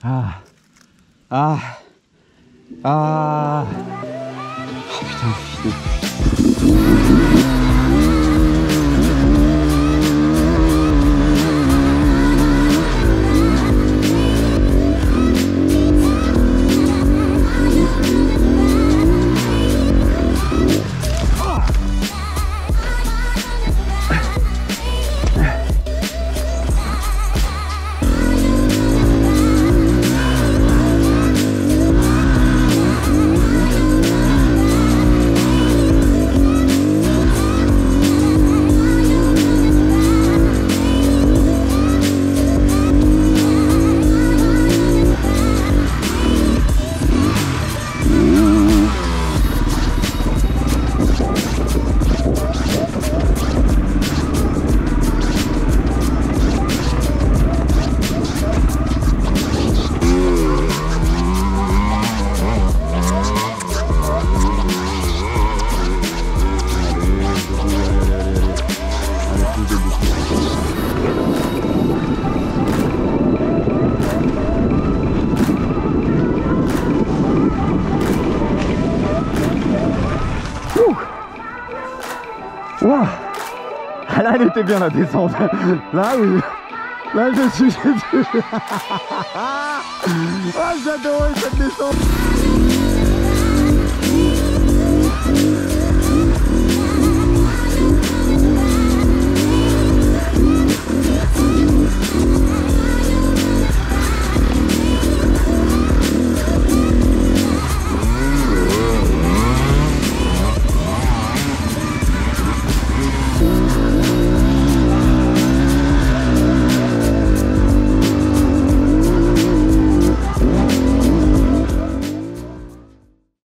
Ah. Ah. Ah. Oh putain. Wow. Ah là elle était bien la descente. Là oui. Là je suis. Ah j'adorais cette descente.